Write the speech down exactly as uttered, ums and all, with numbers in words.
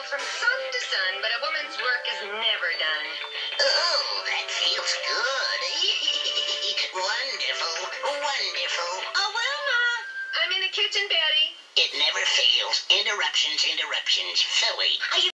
from sun to sun, but a woman's work is never done. Oh, that feels good. Wonderful, wonderful. Oh, well, Ma. I'm in the kitchen, Betty. It never fails. Interruptions, interruptions. Philly.